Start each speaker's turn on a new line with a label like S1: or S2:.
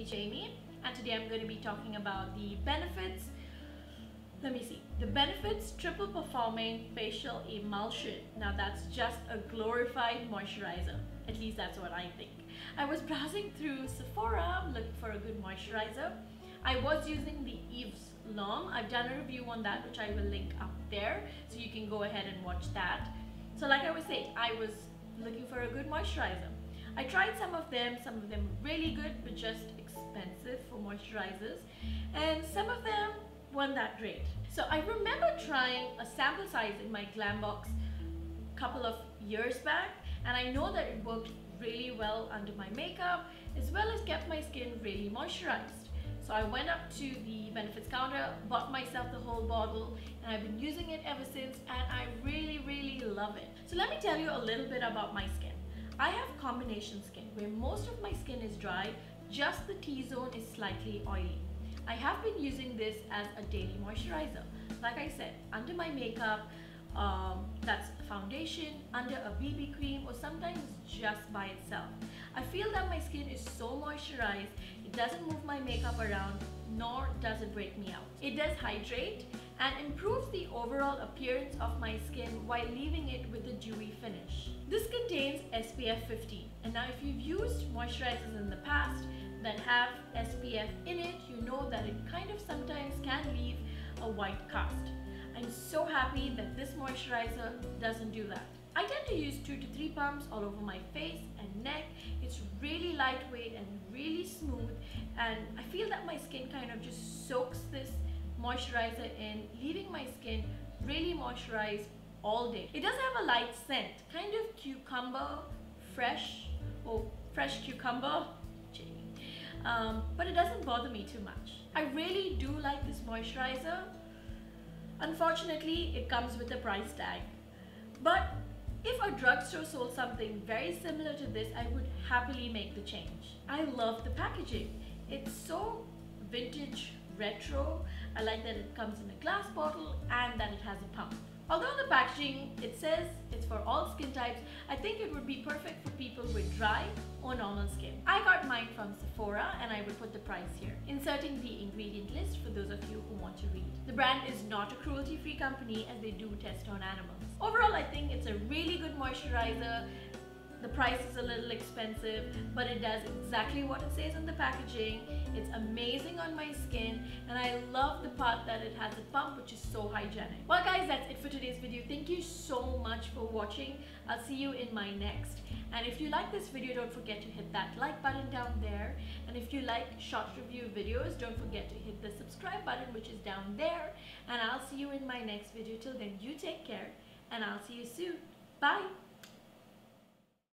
S1: me Jamie, and today I'm going to be talking about the benefits. Let me see. The Benefits Triple Performing Facial Emulsion. Now that's just a glorified moisturizer. At least that's what I think. I was browsing through Sephora looking for a good moisturizer. I was using the Yves L'Homme. I've done a review on that, which I will link up there, so you can go ahead and watch that. So like I was saying, I was looking for a good moisturizer. I tried some of them really good but just expensive for moisturizers, and some of them weren't that great. So I remember trying a sample size in my Glambox a couple of years back, and I know that it worked really well under my makeup as well as kept my skin really moisturized. So I went up to the benefits counter, bought myself the whole bottle, and I've been using it ever since, and I really love it. So let me tell you a little bit about my skin. I have combination skin where most of my skin is dry, just the T-zone is slightly oily. I have been using this as a daily moisturizer. Like I said, under my makeup, that's foundation, under a BB cream, or sometimes just by itself. I feel that my skin is so moisturized, it doesn't move my makeup around, nor does it break me out. It does hydrate and improves the overall appearance of my skin while leaving it with a dewy finish. This contains SPF 15, and now if you've used moisturizers in the past that have SPF in it, you know that it kind of sometimes can leave a white cast. I'm so happy that this moisturizer doesn't do that. I tend to use 2 to 3 pumps all over my face and neck. It's really lightweight and really smooth, and I feel that my skin kind of just soaks this moisturizer in, leaving my skin really moisturized all day. It does have a light scent, kind of cucumber, fresh cucumber, but it doesn't bother me too much. I really do like this moisturizer. Unfortunately, it comes with a price tag. But if a drugstore sold something very similar to this, I would happily make the change. I love the packaging. It's so vintage retro. I like that it comes in a glass bottle and that it has a pump. Although on the packaging it says it's for all skin types, I think it would be perfect for people with dry or normal skin. I got mine from Sephora, and I will put the price here, inserting the ingredient list for those of you who want to read. The brand is not a cruelty-free company, as they do test on animals. Overall, I think it's a really good moisturizer. The price is a little expensive, but it does exactly what it says on the packaging. It's amazing on my skin, and I love the part that it has a pump, which is so hygienic. Well guys, that's it for today's video. Thank you so much for watching. I'll see you in my next. And if you like this video, don't forget to hit that like button down there. And if you like short review videos, don't forget to hit the subscribe button, which is down there. And I'll see you in my next video. Till then, you take care, and I'll see you soon. Bye!